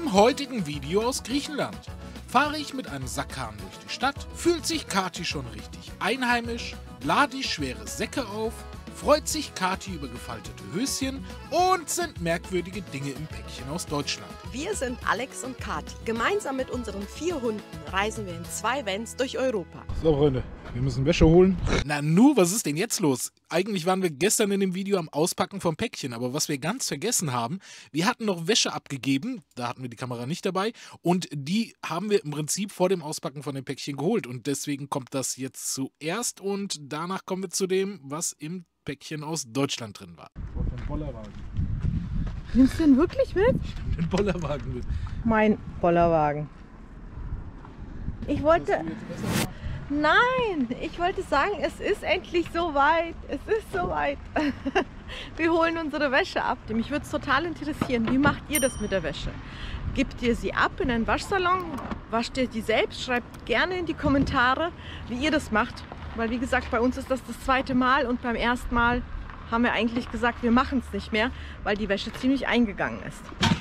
Im heutigen Video aus Griechenland fahre ich mit einem Sackhahn durch die Stadt, fühlt sich Kati schon richtig einheimisch, lade die schwere Säcke auf, freut sich Kati über gefaltete Höschen und sind merkwürdige Dinge im Päckchen aus Deutschland. Wir sind Alex und Kati. Gemeinsam mit unseren 4 Hunden reisen wir in 2 Vans durch Europa. So Freunde, wir müssen Wäsche holen. Na nu, was ist denn jetzt los? Eigentlich waren wir gestern in dem Video am Auspacken vom Päckchen, aber was wir ganz vergessen haben, wir hatten noch Wäsche abgegeben, da hatten wir die Kamera nicht dabei und die haben wir im Prinzip vor dem Auspacken von dem Päckchen geholt und deswegen kommt das jetzt zuerst und danach kommen wir zu dem, was im Päckchen aus Deutschland drin war. Den Bollerwagen. Nimmst du den wirklich mit? Ich nehme den Bollerwagen mit. Mein Bollerwagen. Ich wollte... Nein, ich wollte sagen, es ist endlich soweit. Es ist soweit. Wir holen unsere Wäsche ab. Mich würde es total interessieren, wie macht ihr das mit der Wäsche? Gebt ihr sie ab in einen Waschsalon? Wascht ihr die selbst? Schreibt gerne in die Kommentare, wie ihr das macht. Weil wie gesagt, bei uns ist das 2. Mal und beim ersten Mal haben wir eigentlich gesagt, wir machen es nicht mehr, weil die Wäsche ziemlich eingegangen ist.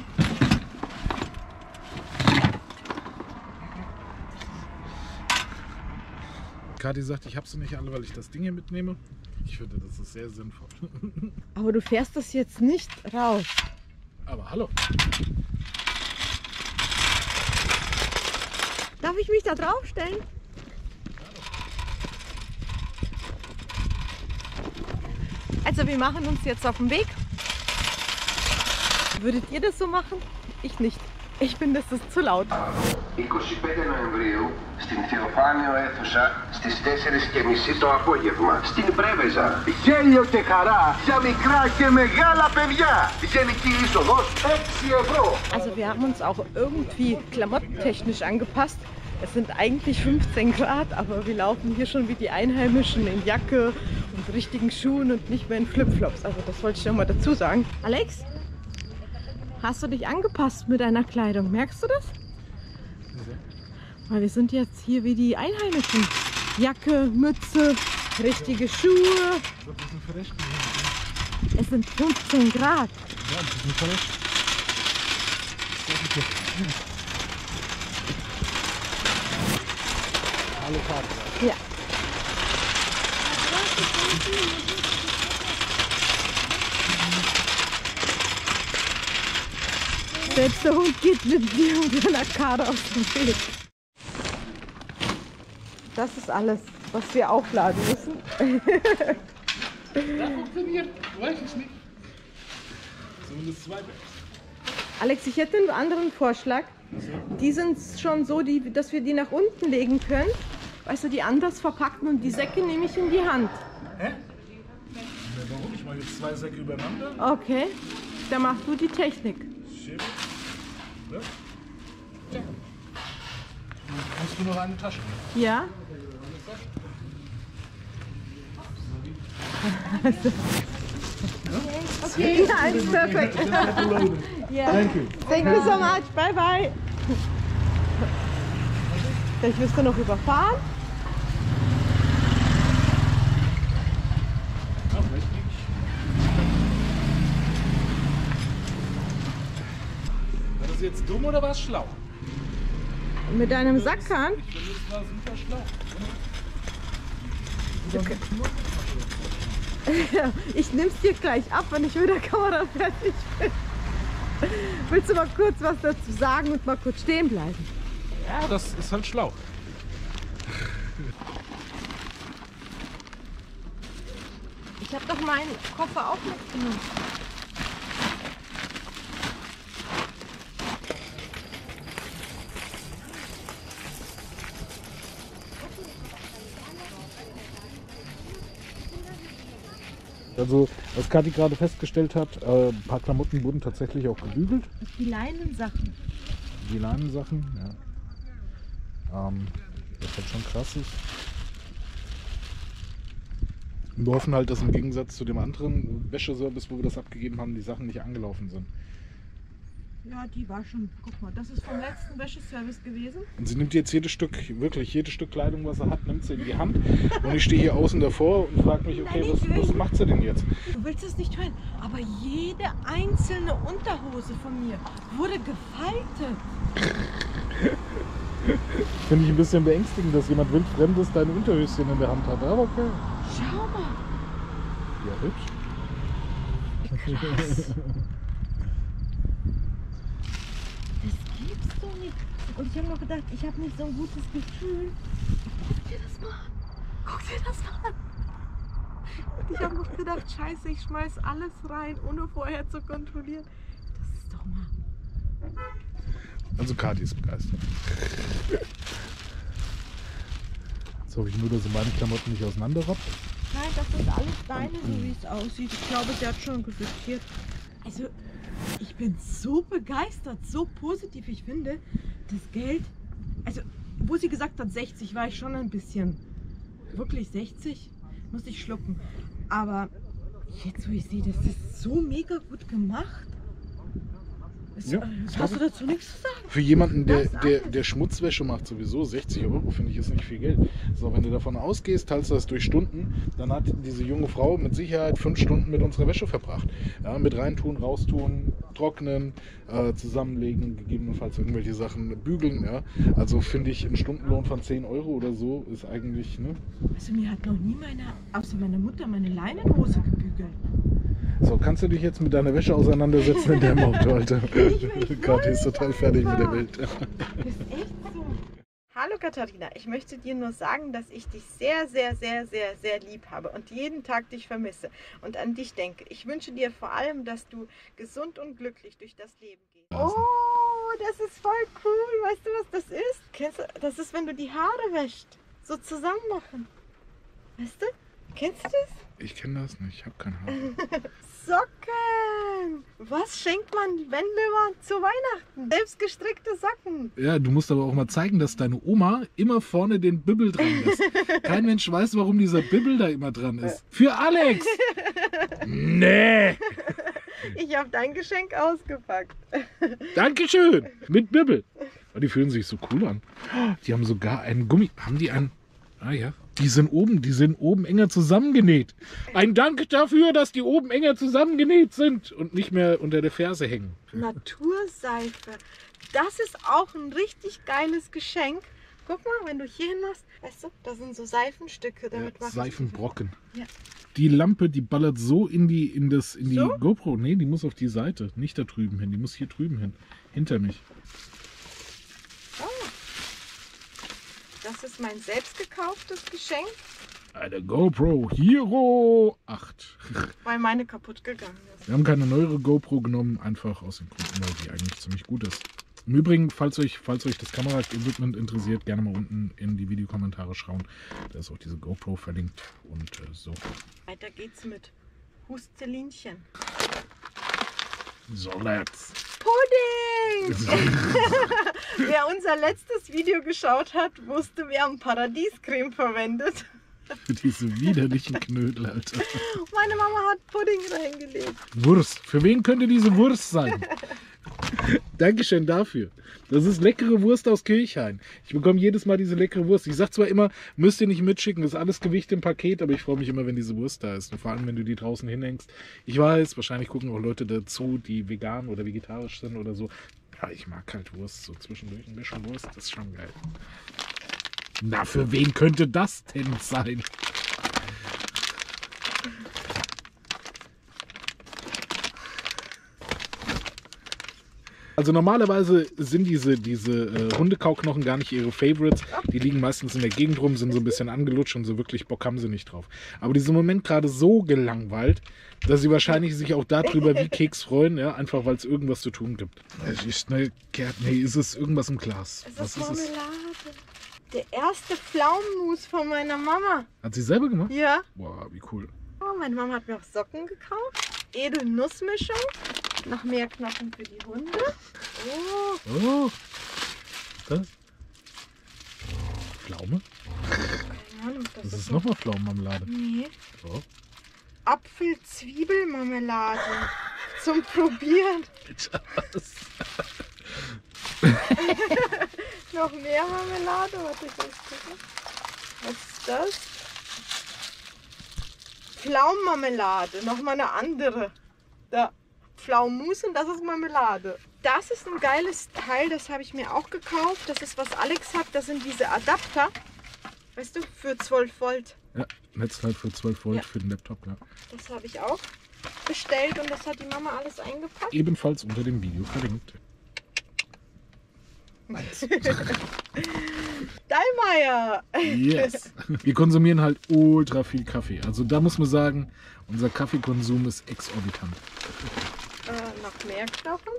Kathi sagt, ich habe sie nicht alle, weil ich das Ding hier mitnehme. Ich finde, das ist sehr sinnvoll. Aber du fährst das jetzt nicht raus. Aber hallo. Darf ich mich da draufstellen? Also wir machen uns jetzt auf den Weg. Würdet ihr das so machen? Ich nicht. Ich finde, das ist zu laut. 25 Νοεμβρίου στην Θεοφάνιο αίθουσα στις 4:30 το απόγευμα στην Πρέβεζα. Γέλιο και χαρά για μικρά και μεγάλα παιδιά. Γενική είσοδος 6 ευρώ. Also wir haben uns auch irgendwie klamottentechnisch angepasst. Es sind eigentlich 15 Grad, aber wir laufen hier schon wie die Einheimischen in Jacke und richtigen Schuhen und nicht mehr in Flipflops. Also das wollte ich noch mal dazu sagen. Alex, hast du dich angepasst mit deiner Kleidung? Merkst du das? Weil wir sind jetzt hier wie die Einheimischen. Jacke, Mütze, richtige Schuhe. Es sind 15 Grad. Ja, ein bisschen verrückt. Alle Karten. Ja. Selbst der Hund geht mit dir und deiner Karte aus dem Weg. Das ist alles, was wir aufladen müssen. Das funktioniert, weiß ich nicht. Zumindest 2 Bags. Alex, ich hätte einen anderen Vorschlag. Die sind schon so, dass wir die nach unten legen können. Weißt du, die anders verpacken und die Säcke nehme ich in die Hand. Hä? Ja, warum? Ich mache jetzt 2 Säcke übereinander. Okay, dann machst du die Technik. Schön. Ja. Ja. Hast du noch eine Tasche? Ja. Okay, ja, it's perfect. Yeah. Thank you. Thank you so much. Bye bye. Vielleicht wirst du noch überfahren. Ja, vielleicht nicht. War das jetzt dumm oder war es schlau? Mit deinem Sackhahn? Ich finde, das war super schlau. Okay. Ja, ich nehme es dir gleich ab, wenn ich mit der Kamera fertig bin. Willst du mal kurz was dazu sagen und mal kurz stehen bleiben? Ja, das ist halt schlau. Ich habe doch meinen Koffer auch mitgenommen. Also, was Kathi gerade festgestellt hat, ein paar Klamotten wurden tatsächlich auch gebügelt. Die Leinensachen. Die Leinensachen, ja. Das halt schon krass ist. Und wir hoffen halt, dass im Gegensatz zu dem anderen Wäscheservice, wo wir das abgegeben haben, die Sachen nicht angelaufen sind. Ja, die war schon. Guck mal, das ist vom letzten Wäscheservice gewesen. Und sie nimmt jetzt jedes Stück, wirklich jedes Stück Kleidung, was sie hat, nimmt sie in die Hand. Und ich stehe hier außen davor und frage mich, okay, was macht sie denn jetzt? Du willst es nicht hören, aber jede einzelne Unterhose von mir wurde gefaltet. Finde ich ein bisschen beängstigend, dass jemand wildfremdes dein Unterhöschen in der Hand hat. Aber okay. Schau mal. Ja, hübsch. Krass. Das gibt's doch nicht. Und ich habe noch gedacht, ich habe nicht so ein gutes Gefühl. Guck dir das mal an. Guck dir das mal an. Und ich habe noch gedacht, scheiße, ich schmeiß alles rein, ohne vorher zu kontrollieren. Das ist doch mal... Also Kathi ist begeistert. Jetzt hoffe ich nur, dass sie meine Klamotten nicht auseinanderrappt. Nein, das ist alles deine, so wie es aussieht. Ich glaube, sie hat schon geflüchtet. Also, ich bin so begeistert, so positiv. Ich finde, das Geld, also, wo sie gesagt hat 60, war ich schon ein bisschen, wirklich 60, musste ich schlucken. Aber jetzt, wo ich sehe, das ist so mega gut gemacht. Ja, hast du dazu nichts zu sagen? für jemanden, der Schmutzwäsche macht, sowieso 60 €, finde ich, ist nicht viel Geld. So, wenn du davon ausgehst, teilst du das durch Stunden, dann hat diese junge Frau mit Sicherheit 5 Stunden mit unserer Wäsche verbracht. Ja, mit reintun, raustun, trocknen, zusammenlegen, gegebenenfalls irgendwelche Sachen bügeln. Ja. Also finde ich, ein Stundenlohn von 10 € oder so ist eigentlich... Ne? Also mir hat noch nie außer meiner Mutter, meine Leinenhose gebügelt. So, kannst du dich jetzt mit deiner Wäsche auseinandersetzen in deinem Auto, Alter? Kathi ist total fertig mit der Welt. Das ist echt so. Hallo Katharina, ich möchte dir nur sagen, dass ich dich sehr, sehr, sehr, sehr, sehr lieb habe und jeden Tag dich vermisse und an dich denke. Ich wünsche dir vor allem, dass du gesund und glücklich durch das Leben gehst. Oh, das ist voll cool. Weißt du, was das ist? Kennst du, das ist, wenn du die Haare wäschst. So zusammen machen. Weißt du? Kennst du das? Ich kenne das nicht, ich habe keine Haare. Socken! Was schenkt man Wendler zu Weihnachten? Selbstgestrickte Socken. Ja, du musst aber auch mal zeigen, dass deine Oma immer vorne den Bibbel dran ist. Kein Mensch weiß, warum dieser Bibbel da immer dran ist. Für Alex! Nee! Ich habe dein Geschenk ausgepackt. Dankeschön! Mit Bibbel. Oh, die fühlen sich so cool an. Die haben sogar einen Gummi. Haben die einen... Ah ja. Die sind oben enger zusammengenäht. Ein Dank dafür, dass die oben enger zusammengenäht sind und nicht mehr unter der Ferse hängen. Naturseife. Das ist auch ein richtig geiles Geschenk. Guck mal, wenn du hier hin machst, weißt du, da sind so Seifenstücke. Damit ja, Seifenbrocken. Ja. Die Lampe, die ballert so in die So? GoPro. Nee, die muss auf die Seite, nicht da drüben hin. Die muss hier drüben hin, hinter mich. Oh. Das ist mein selbst gekauftes Geschenk. Eine GoPro Hero 8. Weil meine kaputt gegangen ist. Wir haben keine neuere GoPro genommen, einfach aus den Gründen, weil die eigentlich ziemlich gut ist. Im Übrigen, falls euch das Kamera-Equipment interessiert, gerne mal unten in die Videokommentare schauen. Da ist auch diese GoPro verlinkt und so. Weiter geht's mit Hustelinchen. So, let's. Pudding! Wer unser letztes Video geschaut hat, wusste, wir haben Paradiescreme verwendet. Für diese widerlichen Knödel, Alter. Meine Mama hat Pudding reingelegt. Wurst. Für wen könnte diese Wurst sein? Dankeschön dafür. Das ist leckere Wurst aus Kirchhain. Ich bekomme jedes Mal diese leckere Wurst. Ich sage zwar immer, müsst ihr nicht mitschicken, das ist alles Gewicht im Paket, aber ich freue mich immer, wenn diese Wurst da ist. Und vor allem, wenn du die draußen hinhängst. Ich weiß, wahrscheinlich gucken auch Leute dazu, die vegan oder vegetarisch sind oder so. Ja, ich mag halt Wurst, so zwischendurch ein bisschen Wurst, das ist schon geil. Na, für wen könnte das denn sein? Also normalerweise sind diese Hundekauknochen gar nicht ihre Favorites. Die liegen meistens in der Gegend rum, sind so ein bisschen angelutscht und so wirklich Bock haben sie nicht drauf. Aber die sind im Moment gerade so gelangweilt, dass sie wahrscheinlich sich auch darüber wie Keks freuen, ja, einfach weil es irgendwas zu tun gibt. Es ist eine nee, ist es irgendwas im Glas? Es ist Marmelade. Der erste Pflaumenmus von meiner Mama. Hat sie selber gemacht? Ja. Boah, wie cool. Oh, meine Mama hat mir auch Socken gekauft. Edelnussmischung. Noch mehr Knochen für die Hunde. Oh. Oh. Was ist das? Pflaume? Keine Ahnung, Das ist nochmal Pflaumenmarmelade. Nee. Oh. Apfel-Zwiebelmarmelade. Zum Probieren. Bitte was? Noch mehr Marmelade. Warte, ich muss gucken. Was ist das? Pflaumenmarmelade. Nochmal eine andere. Da. Pflaumenmus und das ist Marmelade. Das ist ein geiles Teil, das habe ich mir auch gekauft. Das ist, was Alex hat. Das sind diese Adapter. Weißt du, für 12 Volt. Ja, Netzteil für 12 Volt Ja. für den Laptop, ja. Das habe ich auch bestellt und das hat die Mama alles eingepackt. Ebenfalls unter dem Video verlinkt. Nice. Dallmayr! Yes. Wir konsumieren halt ultra viel Kaffee. Also da muss man sagen, unser Kaffeekonsum ist exorbitant. Noch mehr Knochen.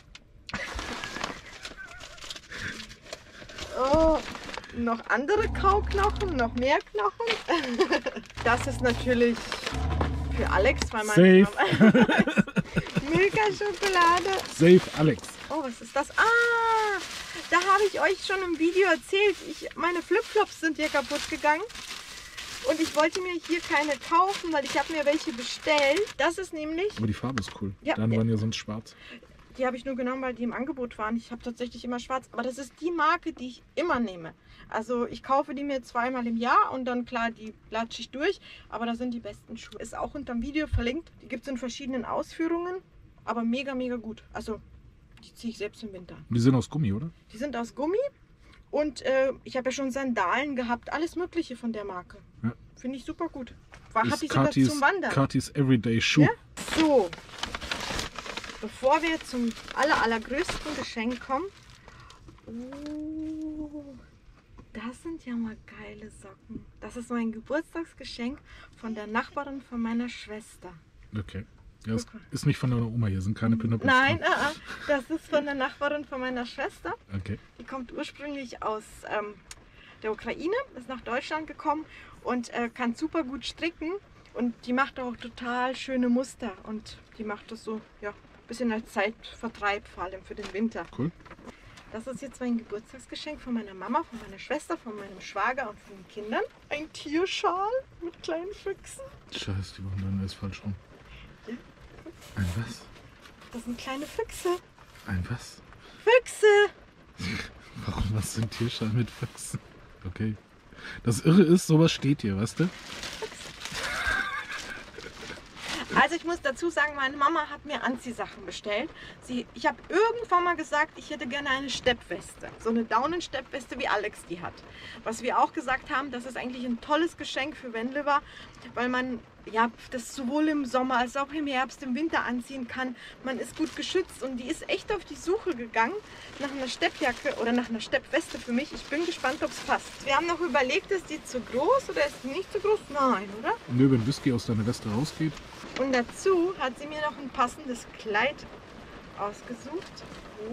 Oh, noch andere Kauknochen, noch mehr Knochen. Das ist natürlich für Alex, weil meine Safe. Milka-Schokolade. Safe Alex. Oh, was ist das? Ah, da habe ich euch schon im Video erzählt. Meine Flipflops sind hier kaputt gegangen. Und ich wollte mir hier keine kaufen, weil ich habe mir welche bestellt. Das ist nämlich... Aber die Farbe ist cool. Ja. Dann waren ja sonst schwarz. Die habe ich nur genommen, weil die im Angebot waren. Ich habe tatsächlich immer schwarz. Aber das ist die Marke, die ich immer nehme. Also ich kaufe die mir zweimal im Jahr und dann klar, die latsche ich durch. Aber das sind die besten Schuhe. Ist auch unter dem Video verlinkt. Die gibt es in verschiedenen Ausführungen. Aber mega, mega gut. Also die ziehe ich selbst im Winter. Die sind aus Gummi, oder? Die sind aus Gummi. Und ich habe ja schon Sandalen gehabt. Alles Mögliche von der Marke. Ja. Finde ich super gut. Hatte Ist ich sogar zum Wandern. Katis Everyday Shoe. Ja? So, bevor wir zum allergrößten Geschenk kommen. Das sind ja mal geile Socken. Das ist mein Geburtstagsgeschenk von der Nachbarin von meiner Schwester. Okay. Ja, das ist nicht von deiner Oma, hier sind keine Pinöppels. Nein, das ist von der Nachbarin von meiner Schwester. Okay. Die kommt ursprünglich aus der Ukraine, ist nach Deutschland gekommen und kann super gut stricken. Und die macht auch total schöne Muster. Und die macht das so, ja, ein bisschen als Zeitvertreib, vor allem für den Winter. Cool. Das ist jetzt mein Geburtstagsgeschenk von meiner Mama, von meiner Schwester, von meinem Schwager und von den Kindern. Ein Tierschal mit kleinen Füchsen. Scheiße, die machen dann alles falsch rum. Ja. Ein was? Das sind kleine Füchse. Ein was? Füchse! Warum was sind Tierschal mit Füchsen? Okay. Das Irre ist, sowas steht hier, weißt du? Also ich muss dazu sagen, meine Mama hat mir Anziehsachen bestellt. Ich habe irgendwann mal gesagt, ich hätte gerne eine Steppweste. So eine Daunensteppweste, wie Alex die hat. Was wir auch gesagt haben, das ist eigentlich ein tolles Geschenk für Wendlewa, weil man ja, das sowohl im Sommer als auch im Herbst, im Winter anziehen kann. Man ist gut geschützt und die ist echt auf die Suche gegangen nach einer Steppjacke oder nach einer Steppweste für mich. Ich bin gespannt, ob es passt. Wir haben noch überlegt, ist die zu groß oder ist die nicht zu groß? Nein, oder? Nö, wenn Whisky aus deiner Weste rausgeht. Und dazu hat sie mir noch ein passendes Kleid ausgesucht.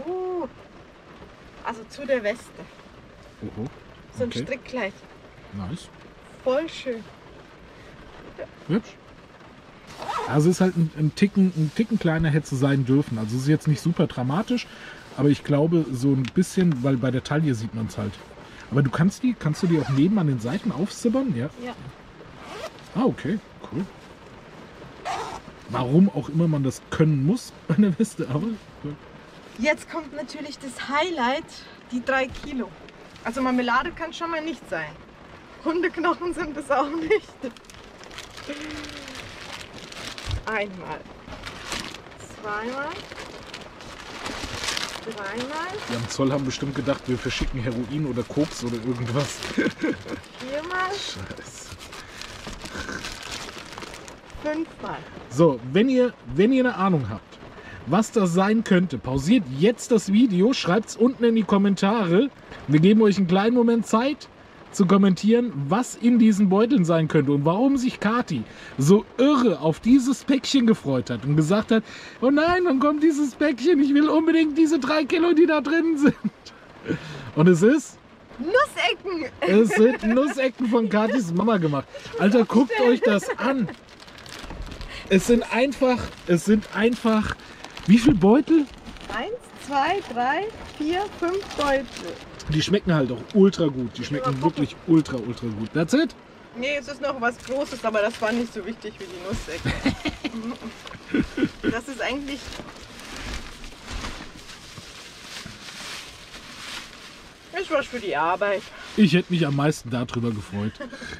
Also zu der Weste. Oho. So ein Okay. Strickkleid. Nice. Voll schön. Hübsch. Also es ist halt ein Ticken kleiner hätte es sein dürfen. Also es ist jetzt nicht super dramatisch, aber ich glaube so ein bisschen, weil bei der Taille sieht man es halt. Aber kannst du die auch neben an den Seiten aufzimmern? Ja. Ja. Ah, okay, cool. Warum auch immer man das können muss bei einer Weste, aber cool. Jetzt kommt natürlich das Highlight, die 3 Kilo. Also Marmelade kann schon mal nicht sein. Hundeknochen sind es auch nicht. Einmal. Zweimal. Dreimal. Die am Zoll haben bestimmt gedacht, wir verschicken Heroin oder Koks oder irgendwas. Viermal. Scheiße. 5-mal. So, wenn ihr eine Ahnung habt, was das sein könnte, pausiert jetzt das Video, schreibt es unten in die Kommentare. Wir geben euch einen kleinen Moment Zeit zu kommentieren, was in diesen Beuteln sein könnte und warum sich Kathi so irre auf dieses Päckchen gefreut hat und gesagt hat, oh nein, wann kommt dieses Päckchen? Ich will unbedingt diese 3 Kilo, die da drin sind. Und es ist... Nussecken! Es sind Nussecken von Kathis Mama gemacht. Alter, guckt euch das an. Es sind einfach, wie viele Beutel? 1, 2, 3, 4, 5 Beutel. Die schmecken halt auch ultra gut. Die schmecken wirklich ultra gut. That's it? Nee, es ist noch was Großes, aber das war nicht so wichtig wie die Nussecken. Das ist eigentlich Ist was für die Arbeit. Ich hätte mich am meisten darüber gefreut.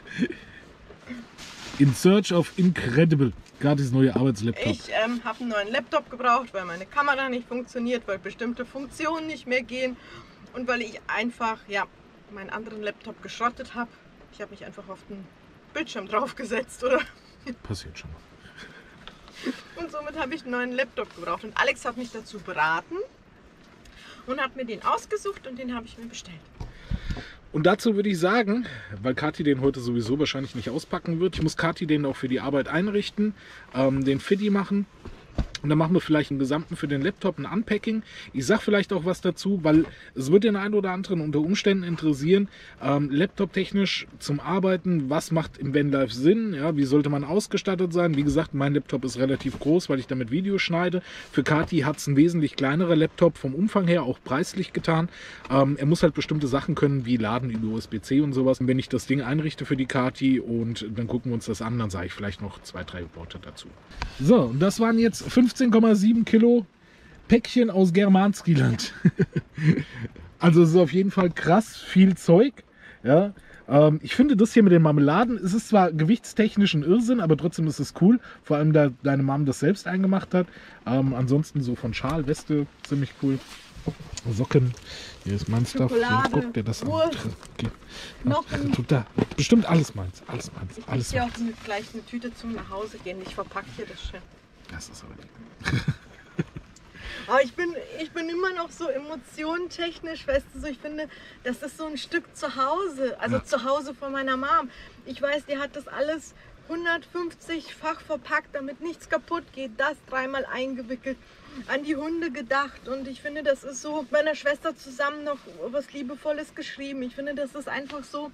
In Search of Incredible. Gratis neue Arbeitslaptop. Ich habe einen neuen Laptop gebraucht, weil meine Kamera nicht funktioniert, weil bestimmte Funktionen nicht mehr gehen und weil ich einfach meinen anderen Laptop geschrottet habe. Ich habe mich einfach auf den Bildschirm draufgesetzt, oder? Passiert schon. Und somit habe ich einen neuen Laptop gebraucht. Und Alex hat mich dazu beraten und hat mir den ausgesucht und den habe ich mir bestellt. Und dazu würde ich sagen, weil Kathi den heute sowieso wahrscheinlich nicht auspacken wird, ich muss Kathi den auch für die Arbeit einrichten, den Fiddy machen. Und dann machen wir vielleicht im Gesamten für den Laptop ein Unpacking. Ich sage vielleicht auch was dazu, weil es wird den einen oder anderen unter Umständen interessieren, Laptop-technisch zum Arbeiten, was macht im Vanlife Sinn, ja, wie sollte man ausgestattet sein. Wie gesagt, mein Laptop ist relativ groß, weil ich damit Videos schneide. Für Kathi hat es ein wesentlich kleinerer Laptop vom Umfang her, auch preislich getan. Er muss halt bestimmte Sachen können, wie Laden über USB-C und sowas. Und wenn ich das Ding einrichte für die Kathi und dann gucken wir uns das an, dann sage ich vielleicht noch 2, 3 Worte dazu. So, und das waren jetzt 15,7 Kilo Päckchen aus Germanskiland. Also es ist auf jeden Fall krass viel Zeug. Ja, ich finde das hier mit den Marmeladen, es ist zwar gewichtstechnisch ein Irrsinn, aber trotzdem ist es cool. Vor allem, da deine Mom das selbst eingemacht hat. Ansonsten so von Schal, Weste, ziemlich cool. Socken. Hier ist mein Stuff. Guck dir das an. Knochen. Tut da. Bestimmt alles meins. Alles meins. Ich Alles hier meins. auch gleich eine Tüte zum nach Hause gehen. Ich verpacke hier das schön. Das ist aber lieb. Aber ich bin immer noch so emotionentechnisch, weißt du, so, ich finde, das ist so ein Stück zu Hause, also zu Hause von meiner Mom. Ich weiß, die hat das alles 150-fach verpackt, damit nichts kaputt geht, das 3-mal eingewickelt, an die Hunde gedacht und ich finde, das ist so mit meiner Schwester zusammen noch was Liebevolles geschrieben. Ich finde, das ist einfach so,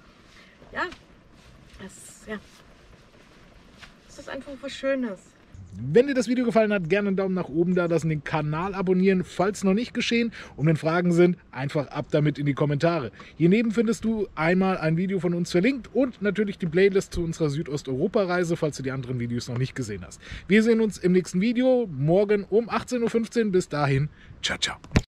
das ist einfach was Schönes. Wenn dir das Video gefallen hat, gerne einen Daumen nach oben da lassen, den Kanal abonnieren, falls noch nicht geschehen. Und wenn Fragen sind, einfach ab damit in die Kommentare. Hier neben findest du einmal ein Video von uns verlinkt und natürlich die Playlist zu unserer Südosteuropa-Reise, falls du die anderen Videos noch nicht gesehen hast. Wir sehen uns im nächsten Video, morgen um 18:15 Uhr. Bis dahin, ciao, ciao.